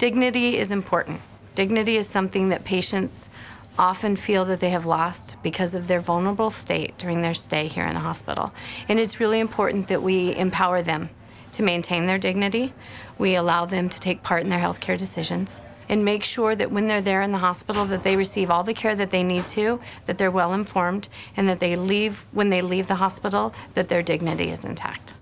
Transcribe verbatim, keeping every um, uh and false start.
Dignity is important. Dignity is something that patients often feel that they have lost because of their vulnerable state during their stay here in a hospital. And it's really important that we empower them to maintain their dignity. We allow them to take part in their healthcare decisions and make sure that when they're there in the hospital that they receive all the care that they need to, that they're well informed, and that they leave, when they leave the hospital, that their dignity is intact.